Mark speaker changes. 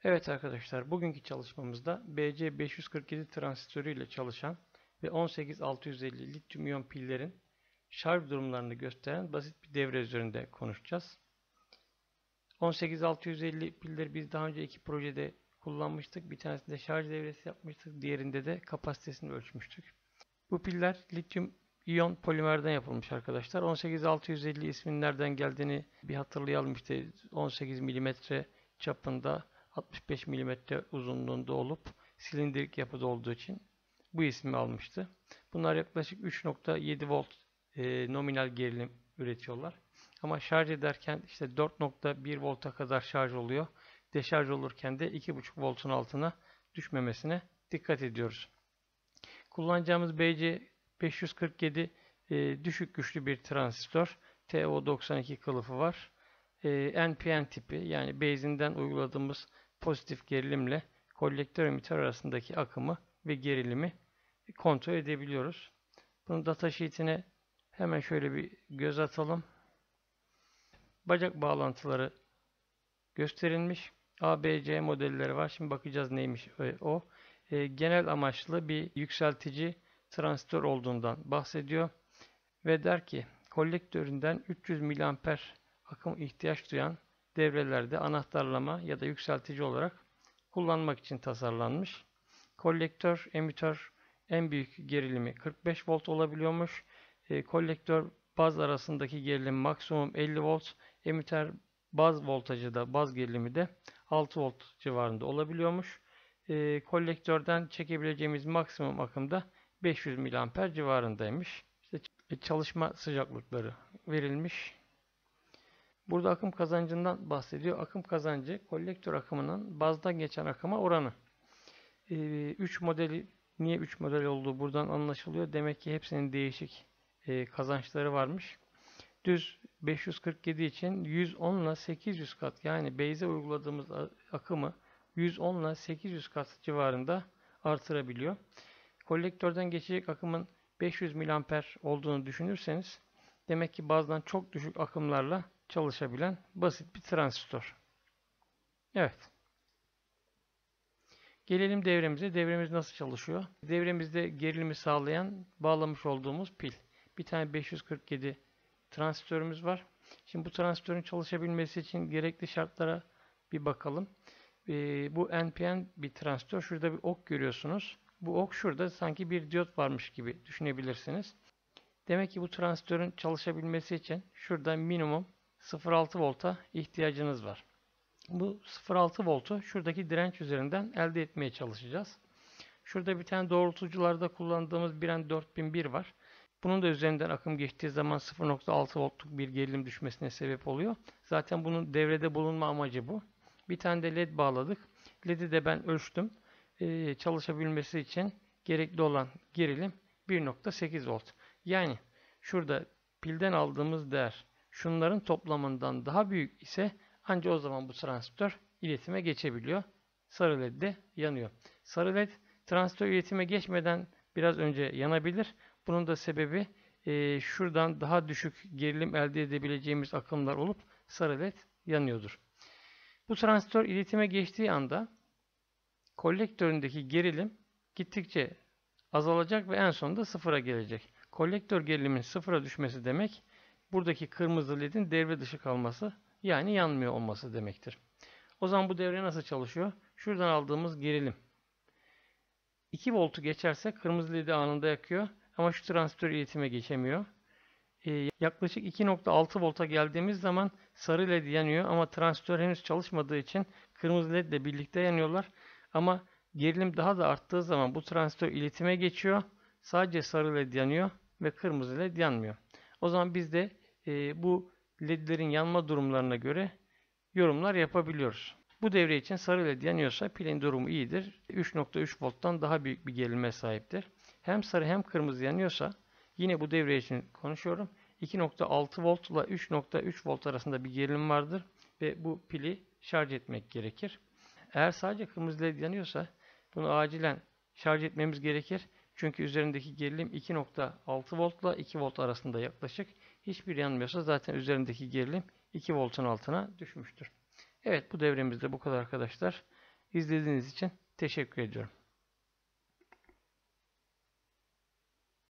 Speaker 1: Evet arkadaşlar, bugünkü çalışmamızda BC547 transistörü ile çalışan ve 18650 lityum iyon pillerin şarj durumlarını gösteren basit bir devre üzerinde konuşacağız. 18650 pilleri biz daha önce iki projede kullanmıştık. Bir tanesinde şarj devresi yapmıştık, diğerinde de kapasitesini ölçmüştük. Bu piller lityum iyon polimerden yapılmış arkadaşlar. 18650 isminin nereden geldiğini bir hatırlayalım. İşte 18 milimetre çapında, 65 milimetre uzunluğunda olup silindirik yapıda olduğu için bu ismi almıştı. Bunlar yaklaşık 3.7 volt nominal gerilim üretiyorlar. Ama şarj ederken işte 4.1 volta kadar şarj oluyor. Deşarj olurken de 2.5 voltun altına düşmemesine dikkat ediyoruz. Kullanacağımız BC547 düşük güçlü bir transistör. TO92 kılıfı var. NPN tipi, yani base'inden uyguladığımız pozitif gerilimle kolektör emitter arasındaki akımı ve gerilimi kontrol edebiliyoruz. Bunun datasheet'ine hemen şöyle bir göz atalım. Bacak bağlantıları gösterilmiş. ABC modelleri var. Şimdi bakacağız neymiş o. Genel amaçlı bir yükseltici transistör olduğundan bahsediyor. Ve der ki kolektöründen 300 miliamper akım ihtiyaç duyan devrelerde anahtarlama ya da yükseltici olarak kullanmak için tasarlanmış. Kolektör, emitör en büyük gerilimi 45 volt olabiliyormuş. Kolektör baz arasındaki gerilim maksimum 50 volt. Emitör baz voltajı da, baz gerilimi de 6 volt civarında olabiliyormuş. Kolektörden çekebileceğimiz maksimum akım da 500 miliamper civarındaymış. İşte çalışma sıcaklıkları verilmiş. Burada akım kazancından bahsediyor. Akım kazancı kolektör akımının bazdan geçen akıma oranı. 3 modeli, niye 3 model olduğu buradan anlaşılıyor. Demek ki hepsinin değişik kazançları varmış. Düz 547 için 110 ile 800 kat, yani base'e uyguladığımız akımı 110 ile 800 kat civarında artırabiliyor. Kolektörden geçecek akımın 500 miliamper olduğunu düşünürseniz demek ki bazdan çok düşük akımlarla çalışabilen basit bir transistör. Evet. Gelelim devremize. Devremiz nasıl çalışıyor? Devremizde gerilimi sağlayan bağlamış olduğumuz pil. Bir tane 547 transistörümüz var. Şimdi bu transistörün çalışabilmesi için gerekli şartlara bir bakalım. Bu NPN bir transistör. Şurada bir ok görüyorsunuz. Bu ok şurada sanki bir diyot varmış gibi düşünebilirsiniz. Demek ki bu transistörün çalışabilmesi için şurada minimum 0.6 volta ihtiyacınız var. Bu 0.6 voltu şuradaki direnç üzerinden elde etmeye çalışacağız. Şurada bir tane doğrultucularda kullandığımız bir N4001 var. Bunun da üzerinden akım geçtiği zaman 0.6 voltluk bir gerilim düşmesine sebep oluyor. Zaten bunun devrede bulunma amacı bu. Bir tane de LED bağladık. LED'i de ben ölçtüm. Çalışabilmesi için gerekli olan gerilim 1.8 volt. Yani şurada pilden aldığımız değer şunların toplamından daha büyük ise ancak o zaman bu transistör iletime geçebiliyor. Sarı LED de yanıyor. Sarı LED transistör iletime geçmeden biraz önce yanabilir. Bunun da sebebi şuradan daha düşük gerilim elde edebileceğimiz akımlar olup sarı LED yanıyordur. Bu transistör iletime geçtiği anda kolektöründeki gerilim gittikçe azalacak ve en sonunda sıfıra gelecek. Kolektör gerilimin sıfıra düşmesi demek buradaki kırmızı ledin devre dışı kalması, yani yanmıyor olması demektir. O zaman bu devre nasıl çalışıyor? Şuradan aldığımız gerilim 2 voltu geçerse kırmızı ledi anında yakıyor ama şu transistör iletime geçemiyor. Yaklaşık 2.6 volta geldiğimiz zaman sarı led yanıyor ama transistör henüz çalışmadığı için kırmızı led ile birlikte yanıyorlar. Ama gerilim daha da arttığı zaman bu transistör iletime geçiyor. Sadece sarı led yanıyor ve kırmızı led yanmıyor. O zaman biz de bu ledlerin yanma durumlarına göre yorumlar yapabiliyoruz. Bu devre için sarı led yanıyorsa pilin durumu iyidir. 3.3 volttan daha büyük bir gerilime sahiptir. Hem sarı hem kırmızı yanıyorsa, yine bu devre için konuşuyorum, 2.6 volt ile 3.3 volt arasında bir gerilim vardır ve bu pili şarj etmek gerekir. Eğer sadece kırmızı led yanıyorsa bunu acilen şarj etmemiz gerekir. Çünkü üzerindeki gerilim 2.6 volt ile 2 volt arasında yaklaşık. Hiçbir yanmıyorsa zaten üzerindeki gerilim 2 voltun altına düşmüştür. Evet, bu devremizde bu kadar arkadaşlar. İzlediğiniz için teşekkür ediyorum.